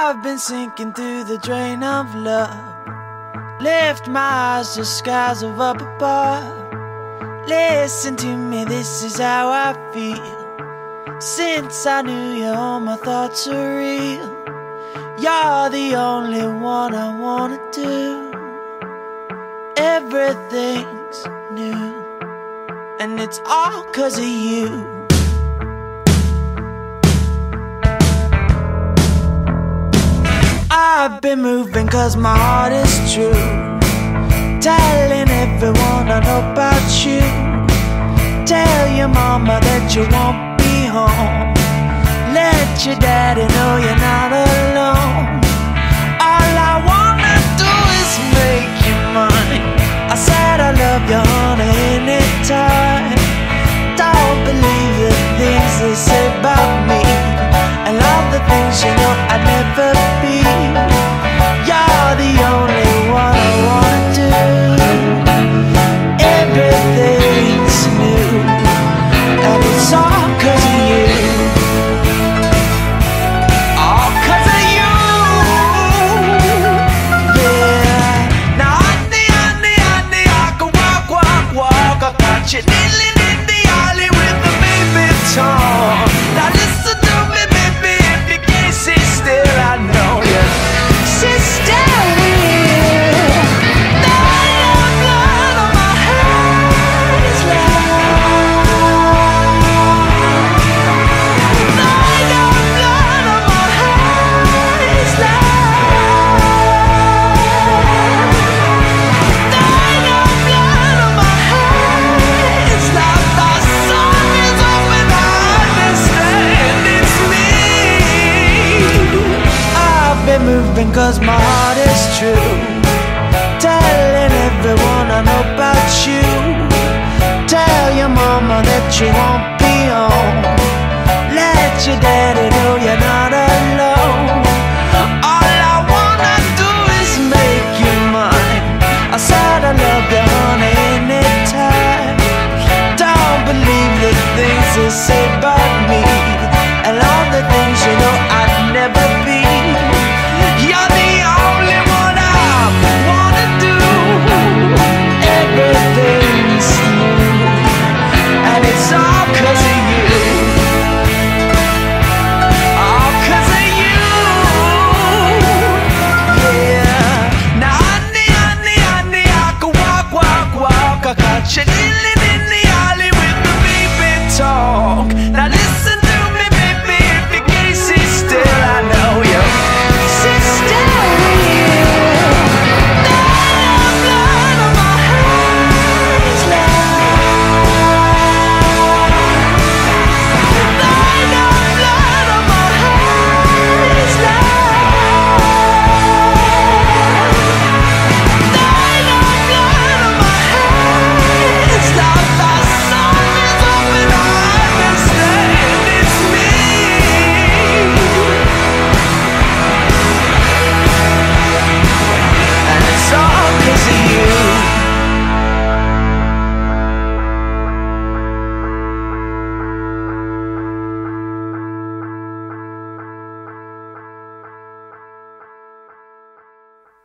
I've been sinking through the drain of love. Lift my eyes to skies of up above. Listen to me, this is how I feel. Since I knew you, all my thoughts are real. You're the only one I wanna do. Everything's new, and it's all 'cause of you. I've been moving 'cause my heart is true, telling everyone I know about you. Tell your mama that you won't be home. Let your daddy know you're not alone. All I wanna do is make you mine. I said I love you, honey, anytime. Don't believe the things they say about me, and all the things you know I'd never be. You're the only one I wanna do. Everything's new, and it's all 'cause of you. All 'cause of you. Yeah. Now honey, honey, honey, I can walk, walk, walk. I got you kneeling in the alley with the baby tongue. Now listen to me, baby, if you can't sit still, I know you. Sit still here. The blood on my head is loud. The blood on my head is loud. The blood on my head is loud. The sun is open, I understand it's me. I've been moving 'cause my heart is true, telling everyone I know about you. Tell your mama that you won't be home. Let your daddy know you're not alone. All I wanna do is make you mine. I said I love you, honey, anytime. Don't believe the things they say about